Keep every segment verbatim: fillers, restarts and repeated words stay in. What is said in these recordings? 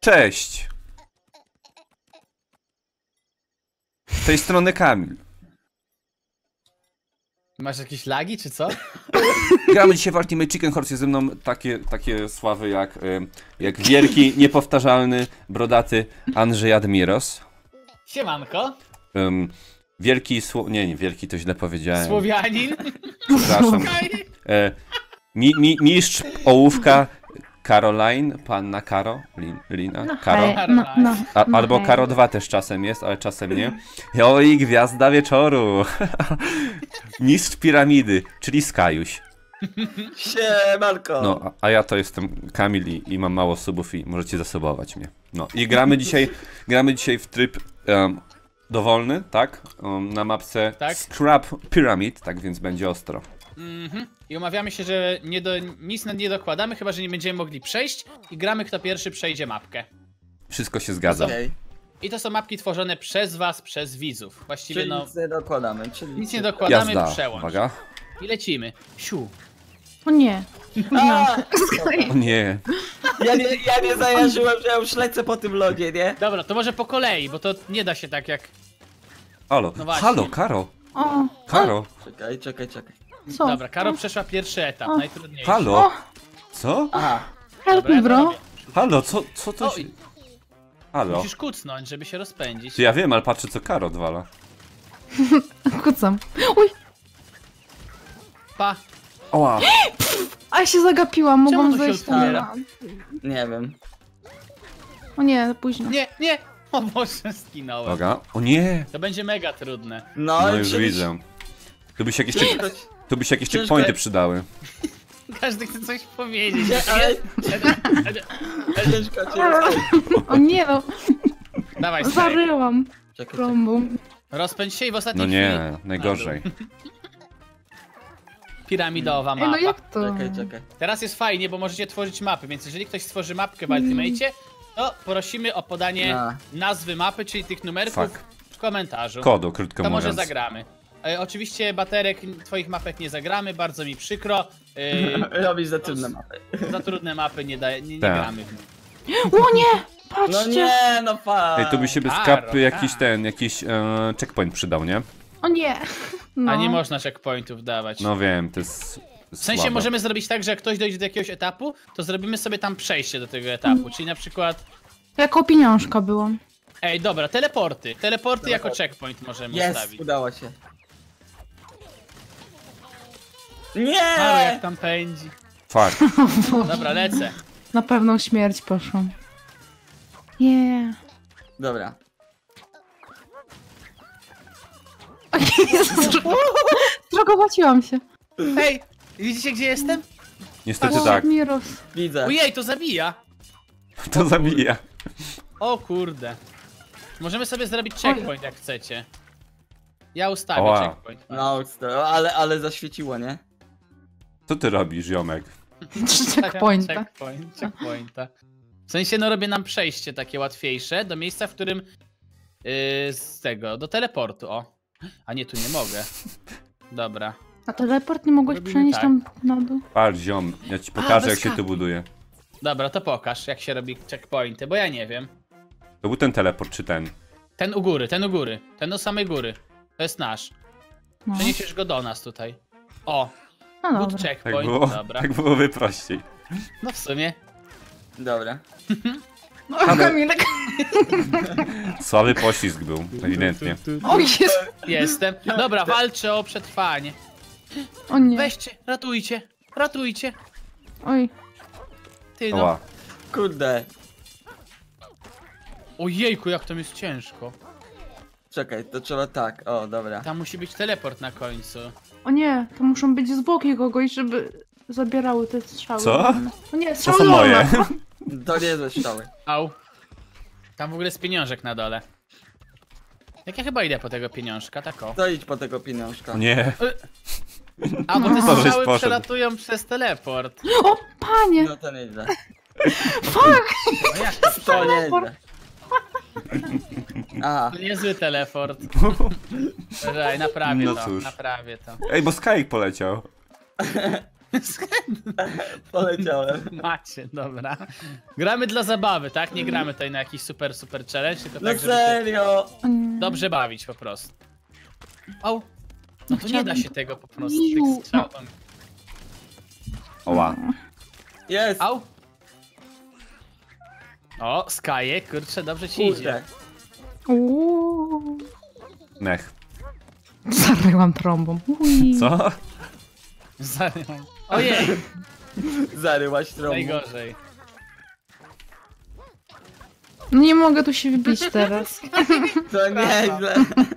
Cześć! Z tej strony Kamil. Masz jakieś lagi, czy co? Gramy dzisiaj w Ultimate Chicken Horse, jest ze mną takie, takie sławy jak, y, jak wielki, niepowtarzalny, brodaty Andrzej Admiros. Siemanko. Um, wielki sło... Nie, nie, wielki to źle powiedziałem. Słowianin. Przepraszam. E, mi, mi, mistrz ołówka Caroline, panna Karo, Lin, Lina, No Karo. hej, no, no, A, no albo hej. Karo dwa też czasem jest, ale czasem nie. Oj, gwiazda wieczoru. Mistrz piramidy, czyli Skajuś. Siemanko! No, a, a ja to jestem Kamil i, i mam mało subów i możecie zasubować mnie. No i gramy dzisiaj, gramy dzisiaj w tryb um, dowolny, tak? Um, na mapce Tak. Scrap Pyramid, tak więc będzie ostro. Mhm. I umawiamy się, że nie do, nic nie dokładamy, chyba że nie będziemy mogli przejść i gramy kto pierwszy przejdzie mapkę. Wszystko się zgadza. Okej, I to są mapki tworzone przez was, przez widzów. Właściwie czyli no, nic nie dokładamy, czyli... nic nie dokładamy, Jazda, przełącz. uwaga. I lecimy. Siu. O nie. A, O nie. ja, nie, ja nie zajarzyłem, że ja już lecę po tym lodzie, nie? Dobra, to może po kolei, bo to nie da się tak jak... Halo, No właśnie. halo, Karo, O, Karo, Czekaj, czekaj, czekaj. co? Dobra, Karo przeszła pierwszy etap, O. najtrudniejszy. halo, O, co? Aha, help Dobra, me, ja to bro. robię. Halo, co, co to się... Oj, Halo. musisz kucnąć, żeby się rozpędzić. Czy ja wiem, ale patrzę co Karo odwala. Kucam. Uj, Pa. Oła. a ja się zagapiłam, mogłam to się zejść tam. otwiera? nie wiem. O nie, późno. Nie, nie! O Boże, skinąłem. Uwaga. O nie. To będzie mega trudne. No, No i już czyli- widzę. Tu by się jakieś, check... Ciężko, tu by się jakieś Ciężko- checkpointy przydały. Każdy chce coś powiedzieć. Nie, ale- ciężko, ciężko. O nie, no, Dawaj, Snake. zaryłam Czekaj, czekaj. trąbą. Rozpędź się i w No ostatniej nie, chwili... najgorzej. Piramidowa Ej, no mapa. jak to? Czekaj, czekaj. Teraz jest fajnie, bo możecie tworzyć mapy, więc jeżeli ktoś stworzy mapkę w Ultimate'cie, to prosimy o podanie A. nazwy mapy, czyli tych numerków Fuck. w komentarzu. Kodu, krótko To może mówiąc. zagramy. E, oczywiście baterek, twoich mapek nie zagramy, bardzo mi przykro. E, Robisz za trudne mapy. za trudne mapy nie, da, nie, nie Tak. gramy w nich. O nie, No patrzcie. nie, no fa. Ej, tu by się bez Karo, kapy jakiś Karo. ten, jakiś e, checkpoint przydał, nie? O nie. No. A nie można checkpointów dawać. No wiem, to jest W sensie słabe. możemy zrobić tak, że jak ktoś dojdzie do jakiegoś etapu, to zrobimy sobie tam przejście do tego etapu. Czyli na przykład. Jako pieniążka byłam. Ej, dobra, teleporty. Teleporty jako Teleporty. checkpoint możemy Jest, ustawić. udało się. Paru Nie! jak tam pędzi. Fuck. Dobra, lecę. Na pewną śmierć poszłam. Nie. Dobra. O Jezus, Zrogowaciłam się. Ej, widzicie gdzie jestem? Niestety O, tak. Miros. Widzę. Ojej, to zabija. To zabija. O kurde. Możemy sobie zrobić checkpoint jak chcecie. Ja ustawię Oła. checkpoint. No, sto- ale, ale zaświeciło, nie? Co ty robisz, ziomek? Trzy checkpointa. Checkpoint, checkpointa. W sensie, no robię nam przejście takie łatwiejsze do miejsca, w którym yy, z tego, do teleportu, o. A nie, tu nie mogę. Dobra. A teleport nie mogłeś Robimy przenieść tak. tam na dół? Patrz, ziom, ja ci pokażę bez jak się kapy. tu buduje. Dobra, to pokaż, jak się robi checkpointy, bo ja nie wiem. To był ten teleport, czy ten? Ten u góry, ten u góry, ten do samej góry. To jest nasz. No, Przeniesiesz go do nas tutaj. O, no good dobra. Tak checkpoint, było, dobra. tak byłoby prościej. No w sumie. Dobra. No, Kamilek. Słaby poślizg był, ewidentnie. O Jezu. Jestem. Dobra, walczę o przetrwanie. O nie. Weźcie, ratujcie, ratujcie. Oj. Ty no. Oła. Kurde. Ojejku, jak tam jest ciężko. Czekaj, to trzeba tak. O, dobra. Tam musi być teleport na końcu. O nie, to muszą być zwłoki kogoś, żeby zabierały te strzały. Co? O nie, To strzały są moje. wolne. To nie ze szkoły. Au. Tam w ogóle jest pieniążek na dole. Jak ja chyba idę po tego pieniążka, tak o. To idź po tego pieniążka. O nie. A, bo te To żeś strzały poszedł. przelatują przez teleport. O, panie. No to nieźle. No jak to? To nieźle. Aha. To niezły teleport. Czekaj, naprawię No to, cóż. naprawię to. Ej, bo Skyek poleciał. Poleciałem. Macie, dobra. Gramy dla zabawy, tak? Nie gramy tutaj na jakiś super, super challenge, tylko No tak, żeby się serio! O nie. dobrze bawić po prostu. O! No to nie da się tego po prostu, Ju. tych strzał. Oła. Jest! Au! O, Skaje, kurczę, dobrze ci idzie. Kurde. Uuu. Mech. Zaryłam trąbą. Ui. Co? Zaryłam. Ojej, Zaryłaś trąbą. najgorzej. No nie mogę tu się wbić teraz. To nieźle.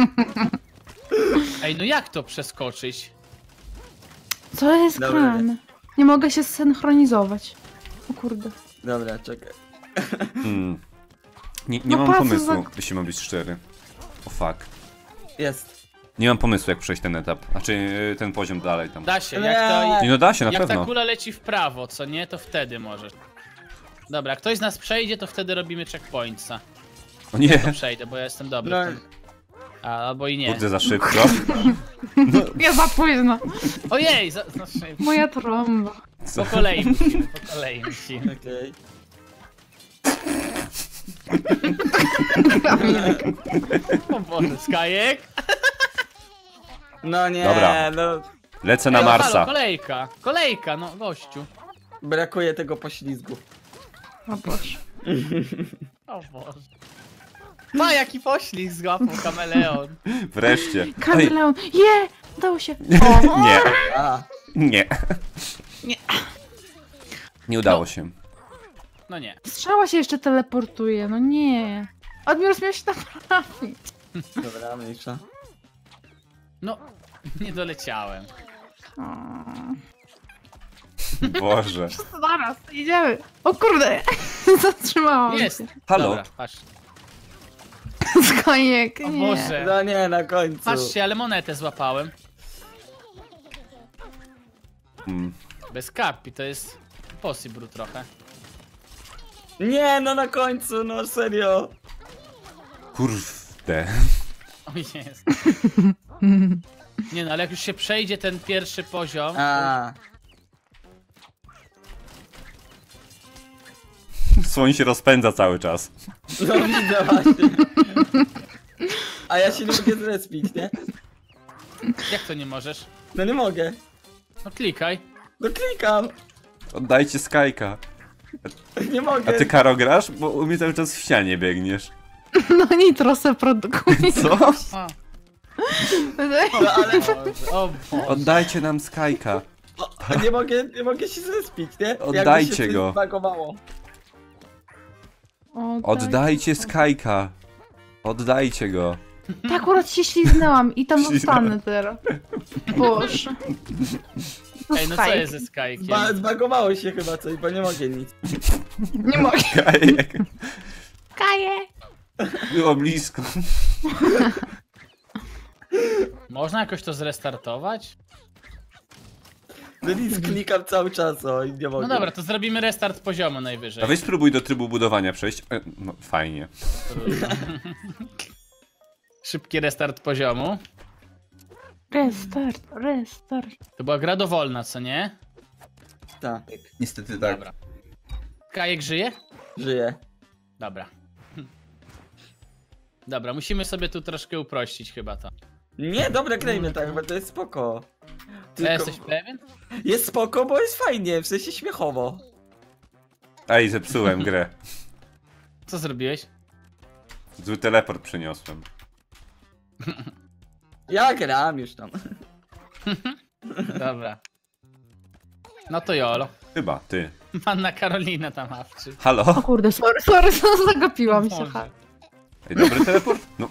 Ej, no jak to przeskoczyć? Co jest Dobra. grane? Nie mogę się zsynchronizować. O kurde. Dobra, czekaj. Hmm. Nie, nie No mam patrz, pomysłu, za- jeśli mam być szczery. O fuck. Jest. Nie mam pomysłu, jak przejść ten etap. Znaczy yy, ten poziom dalej tam. Da się, jak to... Nie no da się, na Jak ta pewno. kula leci w prawo, co nie, to wtedy możesz. Dobra, ktoś z nas przejdzie, to wtedy robimy checkpointsa. O nie, To przejdę, bo ja jestem dobry No. w tym. A, albo i nie. kurde za szybko. Ja za późno. Ojej, za, za szybko. Moja trąba. Po kolei musimy, po kolei musimy. Okej. O Boże, Skajek. No nie, Dobra. no. Lecę na Ej, no halo, Marsa. kolejka, kolejka, no gościu. Brakuje tego poślizgu. O Boże. O Boże. Ma jaki poślizg złapał kameleon. Wreszcie. Oj, Kameleon. Je! Udało się. O, nie, A, nie. Nie. Nie udało się. No nie. Strzała się jeszcze teleportuje. No nie. Admiros miał się naprawić. dobra, mniejsza. No, nie doleciałem. O. Boże. Zaraz, idziemy. O kurde. Zatrzymałam Jest. się. Halo? Dobra, patrz. Skajek, O nie. Boże. No nie, na końcu. Patrzcie, ale monetę złapałem. Mm. Bez kapi, to jest possible trochę. Nie, no na końcu, no serio. Kurde. O jest. Nie no, ale jak już się przejdzie ten pierwszy poziom, A, Słoń się rozpędza cały czas. no widzę właśnie. A ja się nie mogę zrespić, nie? jak to nie możesz? No nie mogę. No klikaj. No klikam. Oddajcie Skajka. Nie A mogę. ty Karo grasz? Bo u mnie cały czas w ścianie biegniesz. No nitro se produkuje. Co? A, No ale Boże, o Boże. Oddajcie nam Skajka. o, nie mogę, nie mogę się zrespić, nie? Jakby Oddajcie się coś go. zbagowało. Oddajcie Skajka. Oddajcie go. Tak akurat się śliznęłam i tam zostanę teraz. Boże. Ej, no co Skajek. jest ze Skajkiem? Zba zbagowało się chyba coś, bo nie mogę nic. Nie mogę. Skajek. Kaję. Było blisko. Można jakoś to zrestartować? No nic, klikam cały czas, o i nie mogę. No dobra, to zrobimy restart poziomu najwyżej. A weź spróbuj do trybu budowania przejść. E, No, fajnie. Szybki restart poziomu. Restart, restart. To była gra dowolna, co nie? Tak, Niestety Dobra. Kajek żyje? żyję. Dobra. Dobra, musimy sobie tu troszkę uprościć chyba to. Nie, dobra, grajmy tak, bo to jest spoko. A Tylko jesteś pewien? jest spoko, bo jest fajnie, w sensie śmiechowo. Ej, zepsułem grę. Co zrobiłeś? Zły teleport przyniosłem. Ja gram już tam. Dobra. No to jolo. Chyba, ty. Panna Karolina tam awczy. Halo? O kurde, sorry, sorry, zagapiłam się. Boże. Ha. Ej, dobry teleport? No,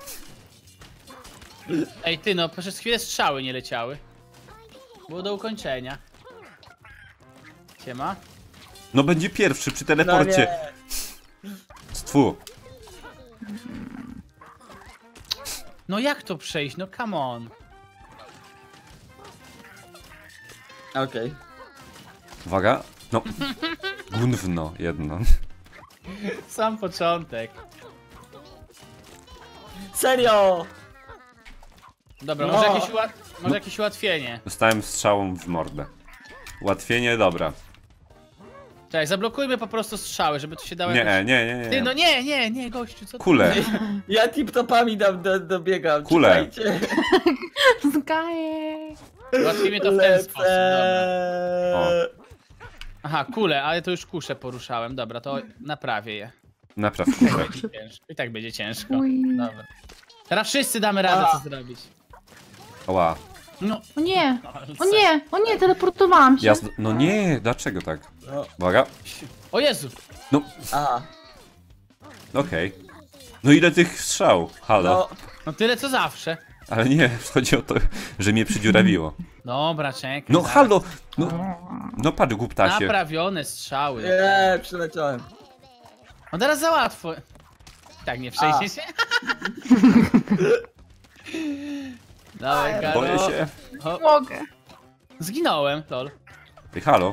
Ej ty no, przez chwilę strzały nie leciały. Było do ukończenia. Siema. no będzie pierwszy przy No teleporcie. nie. Stwu. No jak to przejść? No come on. Okej. Uwaga. No. Gówno jedno. Sam początek. Serio! Dobra, No. może, jakieś, uła... może jakieś ułatwienie. Dostałem strzałą w mordę. Ułatwienie, dobra. Czekaj, zablokujmy po prostu strzały, żeby to się dało Nie, jakoś... nie, nie, nie. Ty, no nie. nie, nie, nie, gościu, co ty? Kule. Ja tip-topami tam do, dobiegam. Kule. Czekajcie. Zgaję. Ułatwimy to w ten sposób, dobra. Lecę. Aha, kule, ale to już kusze poruszałem, dobra, to naprawię je. Napraw kulę. Ciężko. I tak będzie ciężko. Uj. Dobra. Teraz wszyscy damy radę A. co zrobić. Oła. No, O nie, o nie, o nie, teleportowałam się. Ja z... No nie, dlaczego tak? No, Uwaga. o Jezu! No, aha. okej. No ile tych strzał? Halo. No, No tyle co zawsze. Ale nie, chodzi o to, że mnie przydziurawiło. Dobra, czekaj. No zaraz. halo! No, no patrz, głuptasie. Naprawione strzały. nie, przyleciałem. No teraz za łatwo. Tak, nie przejdzie się? Dawaj, Karo. Boję się. O, Mogę. zginąłem, lol. Ej, halo.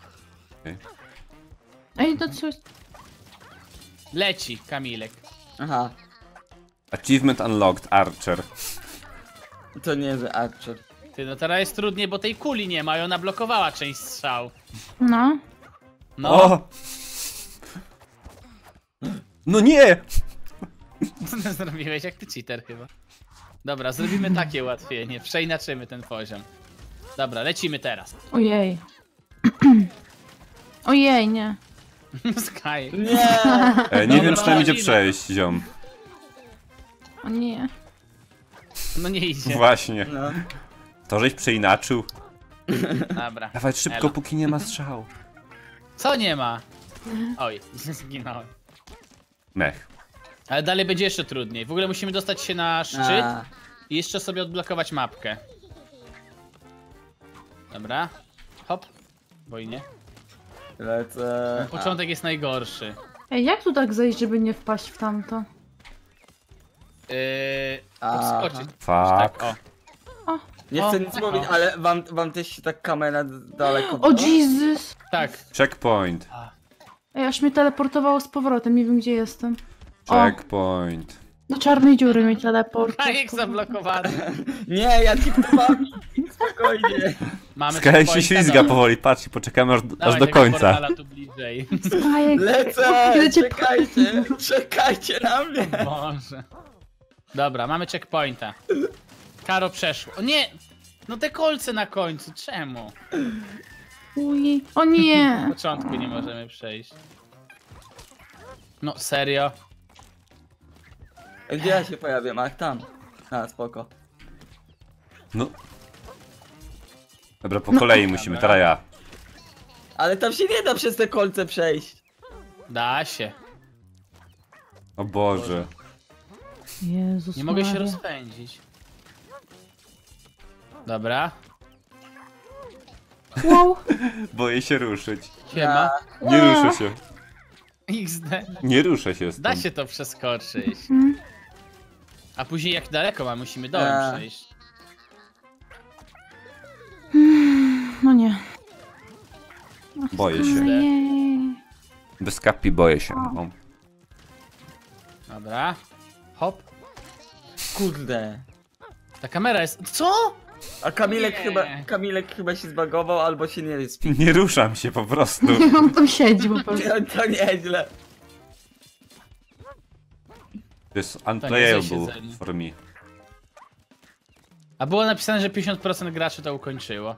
Ej, to coś... Leci, Kamilek. Aha, Achievement unlocked, Archer. to nie jest Archer. Ty, no teraz jest trudniej, bo tej kuli nie ma i ona blokowała część strzał. No. No, O! No nie! co ty zrobiłeś? Jak ty cheater chyba. Dobra, zrobimy takie ułatwienie. Przeinaczymy ten poziom. Dobra, lecimy teraz. Ojej. Ojej, nie. Sky. Nie! E, nie Dobra, wiem, czy tam idzie lecimy. przejść, ziom. O nie. No nie idzie. Właśnie. No. To żeś przeinaczył. Dobra. Dawaj szybko, Elo. póki nie ma strzał. Co nie ma? Oj, zginąłem. Mech. Ale dalej będzie jeszcze trudniej. W ogóle musimy dostać się na szczyt A, i jeszcze sobie odblokować mapkę. Dobra. Hop. Bojnie. lecę. Początek jest najgorszy. Ej, jak tu tak zejść, żeby nie wpaść w tamto? Yy, Aha. podskoczyć. Fuck. Tak, o. Nie O, chcę nic o. mówić, ale wam, wam też się tak kamera daleko... O Jesus! Tak. Checkpoint. Ej, aż mnie teleportowało z powrotem, nie wiem gdzie jestem. O, Checkpoint. do czarnej dziury mnie teleport. Kajek zablokowany. Nie, ja tip-topami. Spokojnie. Mamy Skaj się checkpointa, ślizga dobra. powoli, patrz i poczekamy aż, aż Dawaj do tego końca. portala tu bliżej. Kajek, Lecę! kiedy cię Czekajcie! Czekajcie na mnie! Boże. Dobra, mamy checkpointa. Karo przeszło. O nie! No te kolce na końcu, czemu? Uj. O nie! W początku nie możemy przejść. No, serio? Gdzie ja się pojawiam? Ach, tam. A, spoko. No. Dobra, po kolei musimy, teraz ja. Ale tam się nie da przez te kolce przejść. Da się. O Boże. Jezus Nie mogę się Maria. rozpędzić. Dobra. Wow. Boję się ruszyć. Siema. Nie ruszę się. iks de. Nie ruszę się Da stąd. się to przeskoczyć. Mm. A później jak daleko ma, musimy dołem A. przejść. No nie. Boję się. Ojej. Bez kapi boję się. O. Dobra. Hop. Kurde. Ta kamera jest... Co? A Kamilek Nie. chyba, Kamilek chyba się zbagował albo się nie spi. Nie ruszam się po prostu. On tam siedzi po prostu. To nieźle. To jest niezłe unplayable siedzenie. for me. A było napisane, że pięćdziesiąt procent graczy to ukończyło.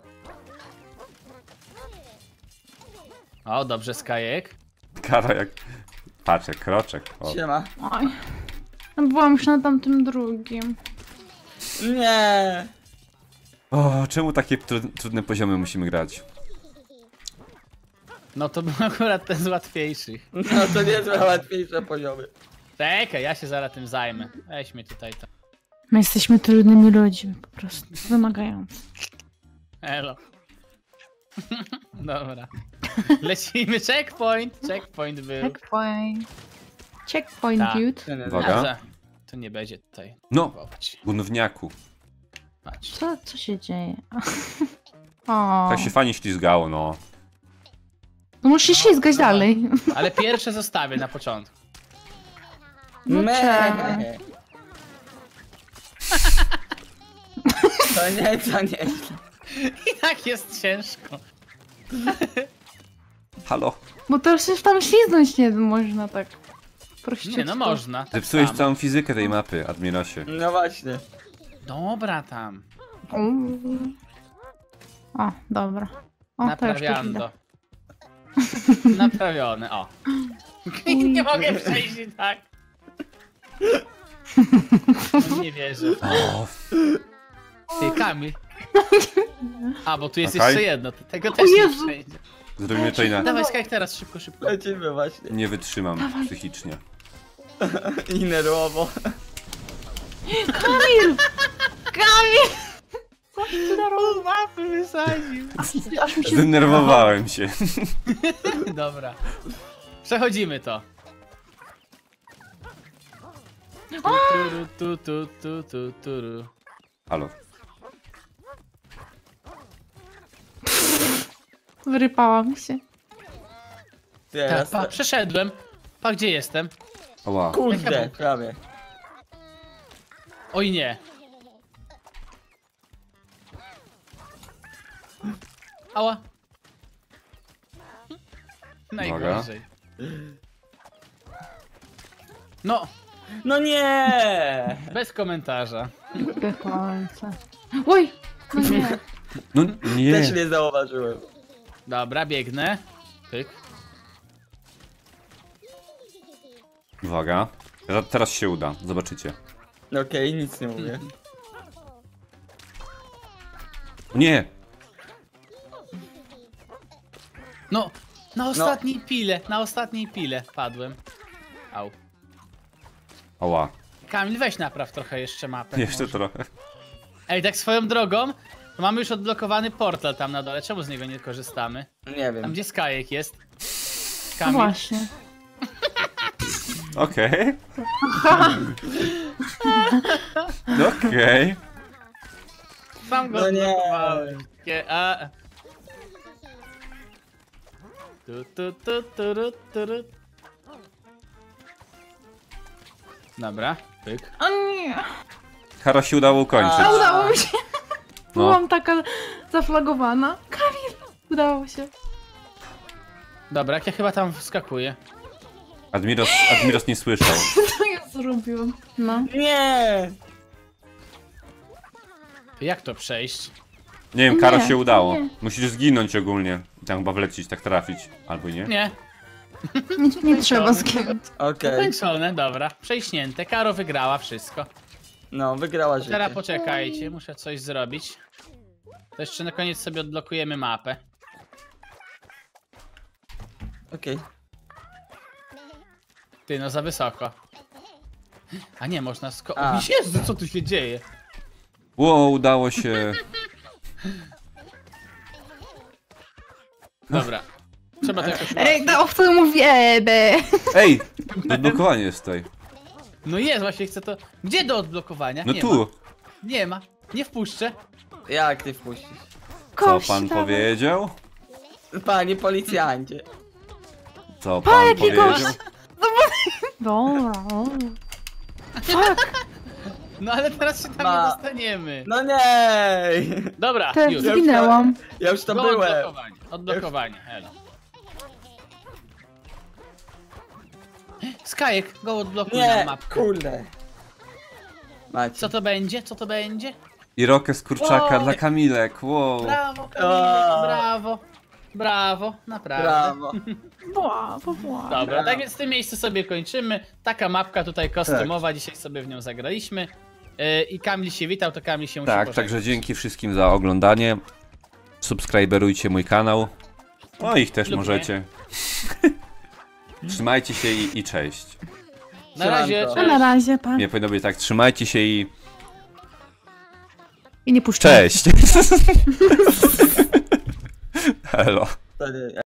O, dobrze, Skajek. Kara jak... Patrz, jak kroczek. O. Siema. Oj. No byłam już na tamtym drugim. Nie. o, czemu takie tru- trudne poziomy musimy grać? No to był akurat ten z łatwiejszych. No to nie są łatwiejsze poziomy. Czekaj, ja się zaraz tym zajmę. Weź mnie tutaj to. My jesteśmy trudnymi ludźmi, po prostu. Wymagający. Elo. Dobra. Lecimy, checkpoint. Checkpoint był. Checkpoint. Checkpoint, Tak. dude. Nie, nie, Uwaga. Dobrze. To nie będzie tutaj. No, Popatrz. gówniaku. Patrz. Co, co się dzieje? O. Tak się fajnie ślizgało, no. No musisz ślizgać dalej. Ale pierwsze zostawię na początku. No Me. czekaj. To nie, to nie. I tak jest ciężko. Halo? Bo to się tam śliznąć nie można tak. Prościutko. Nie, no można. tak Zepsułeś samo. całą fizykę tej mapy, Admirosie. No właśnie. Dobra tam. Uuu. O, dobra. O, to już tu idę. Naprawiando. Naprawione, o. Nie mogę przejść i tak. No nie wierzę. O, Ty, Kamil. A, bo tu jest Okej. jeszcze jedno. to Tego też O nie Jezu. przejdzie. zrobimy to inaczej. Dawaj, Skajek, teraz szybko, szybko. Lecimy właśnie. Nie wytrzymam psychicznie. I nerwowo. Kamil! Kamil! Co ty narobił? Mapy wysadził. Aż mi się Zdenerwowałem się. Dobra. Przechodzimy to. Turu, tu, tu, tu, tu, turu. Halo. Wyrypała mi się. Tak, Teraz. pa, przeszedłem. Pa, gdzie jestem? Oła. Kurde, prawie. Oj nie. Ała. Najgorzej. No, No nie! bez komentarza. Wypalce. Oj! No nie. No nie. Też nie zauważyłem. Dobra, biegnę. Pyk. Uwaga. Teraz- Teraz się uda, zobaczycie. Okej, nic nie mówię. Nie! No, na ostatniej pile, na ostatniej pile padłem. Au. Oła. Kamil, weź napraw trochę jeszcze mapę. Jeszcze może. trochę. Ej, tak swoją drogą, to mamy już odblokowany portal tam na dole. Czemu z niego nie korzystamy? Nie Tam wiem. gdzie Skajek jest. No Kamil. właśnie. Okej. Okej. Sam go No nie. odblokowałem. Kie- A. Tu, tu, tu, tu, ru, tu, ru. Dobra, pyk. O nie. Haro się udało ukończyć. A udało mi się. No. Byłam taka zaflagowana. Kamil! Udało się. Dobra, jak ja chyba tam wskakuję. Admiros, Admiros nie słyszał. Co ja zrobiłam? No. Nie! Jak to przejść? Nie wiem, Karo Nie, się udało. nie. Musisz zginąć ogólnie. Tam chyba wlecieć, tak trafić. Albo nie. Nie, Nie, nie trzeba zginąć. Okej. kończone, dobra. Przejśnięte, Karo wygrała wszystko. No, wygrała życie. Teraz poczekajcie, muszę coś zrobić. To jeszcze na koniec sobie odblokujemy mapę. Okej. Ty, no za wysoko. A nie, można sko... A. O Jezu, co tu się dzieje? Ło, udało się. Dobra. Trzeba to jakoś... Ej, no w co mówię, be. Ej! Odblokowanie jest tutaj. No jest, właśnie chcę to... Gdzie do odblokowania? No nie tu. Ma. Nie ma. Nie wpuszczę. Jak ty wpuścisz? Co Kość, pan dawaj. powiedział? Panie policjancie. Co pan jaki powiedział? gość. Dobra. o. Fuck. No ale teraz się tam Ma. nie dostaniemy. No nie! Dobra, Też już. zginęłam. Ja już tam Go byłem. odblokowanie. Odblokowanie, elo. Skajek, go odblokuj na Nie! mapkę. Kurde. Macie. Co to będzie? Co to będzie? I rokę z kurczaka Oj. dla Kamilek, wow. Brawo, Kamilek, O. brawo. Brawo, naprawdę. Brawo. Brawo, brawo. Dobra, Brawo. tak więc w tym miejscu sobie kończymy. Taka mapka tutaj kostiumowa, Tak. dzisiaj sobie w nią zagraliśmy. Yy, I Kamil się witał, to Kamil się musi Tak, pożegnać. także dzięki wszystkim za oglądanie. Subskryberujcie mój kanał. No ich też Lub możecie. Trzymajcie się i, i cześć. Na razie, Siemanko. A na razie, pa. Nie powinno być tak, trzymajcie się i I nie puszczaj. cześć. Hello. To nie,